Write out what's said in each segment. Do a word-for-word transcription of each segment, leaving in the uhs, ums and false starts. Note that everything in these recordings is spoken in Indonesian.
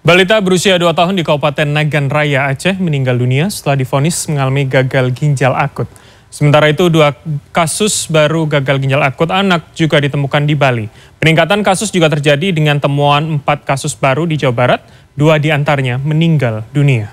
Balita berusia dua tahun di Kabupaten Nagan Raya, Aceh meninggal dunia setelah divonis mengalami gagal ginjal akut. Sementara itu, dua kasus baru gagal ginjal akut anak juga ditemukan di Bali. Peningkatan kasus juga terjadi dengan temuan empat kasus baru di Jawa Barat, dua diantaranya meninggal dunia.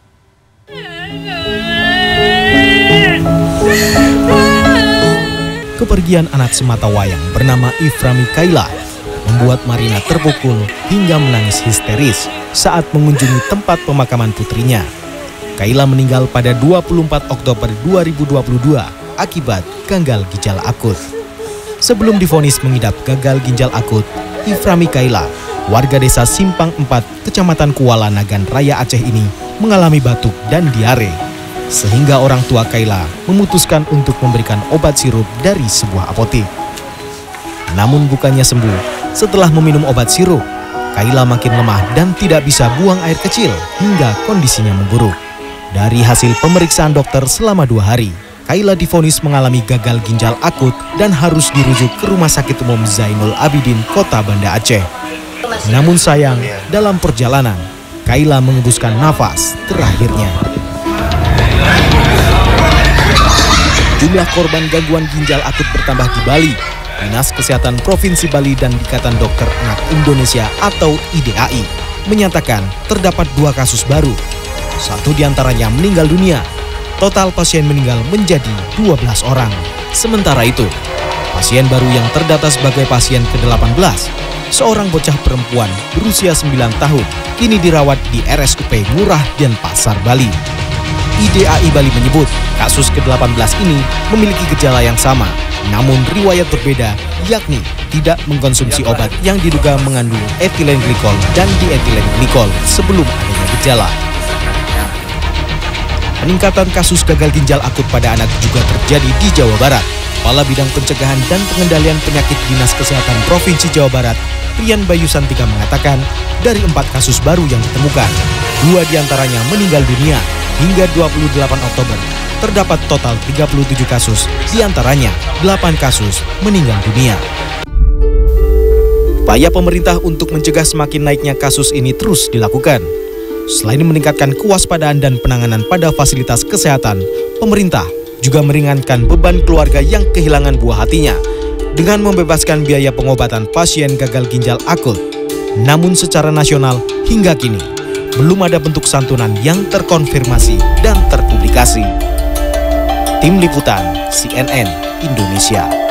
Kepergian anak sematawayang bernama Iframi Kaila membuat Marina terpukul hingga menangis histeris saat mengunjungi tempat pemakaman putrinya. Kaila meninggal pada dua puluh empat Oktober dua ribu dua puluh dua akibat gagal ginjal akut. Sebelum divonis mengidap gagal ginjal akut, Iframi Kaila, warga desa Simpang empat, Kecamatan Kuala, Nagan Raya, Aceh ini mengalami batuk dan diare. Sehingga orang tua Kaila memutuskan untuk memberikan obat sirup dari sebuah apotek. Namun bukannya sembuh, setelah meminum obat sirup, Kaila makin lemah dan tidak bisa buang air kecil hingga kondisinya memburuk. Dari hasil pemeriksaan dokter selama dua hari, Kaila divonis mengalami gagal ginjal akut dan harus dirujuk ke Rumah Sakit Umum Zainul Abidin, Kota Banda Aceh. Namun sayang, dalam perjalanan, Kaila mengembuskan nafas terakhirnya. Jumlah korban gangguan ginjal akut bertambah di Bali. Dinas Kesehatan Provinsi Bali dan Ikatan Dokter Anak Indonesia atau I D A I menyatakan terdapat dua kasus baru. Satu diantaranya meninggal dunia. Total pasien meninggal menjadi dua belas orang. Sementara itu, pasien baru yang terdata sebagai pasien ke delapan belas, seorang bocah perempuan berusia sembilan tahun, kini dirawat di R S U P Ngurah Denpasar, Bali. I D A I Bali menyebut kasus ke delapan belas ini memiliki gejala yang sama, namun riwayat berbeda, yakni tidak mengkonsumsi obat yang diduga mengandung etilen glikol dan dietilen glikol sebelum adanya gejala. Peningkatan kasus gagal ginjal akut pada anak juga terjadi di Jawa Barat. Kepala Bidang Pencegahan dan Pengendalian Penyakit Dinas Kesehatan Provinsi Jawa Barat, Priyan Bayu Santika mengatakan, dari empat kasus baru yang ditemukan, dua diantaranya meninggal dunia. Hingga dua puluh delapan Oktober, terdapat total tiga puluh tujuh kasus, diantaranya delapan kasus meninggal dunia. Upaya pemerintah untuk mencegah semakin naiknya kasus ini terus dilakukan. Selain meningkatkan kewaspadaan dan penanganan pada fasilitas kesehatan, pemerintah juga meringankan beban keluarga yang kehilangan buah hatinya dengan membebaskan biaya pengobatan pasien gagal ginjal akut. Namun secara nasional hingga kini, belum ada bentuk santunan yang terkonfirmasi dan terpublikasi. Tim Liputan C N N Indonesia.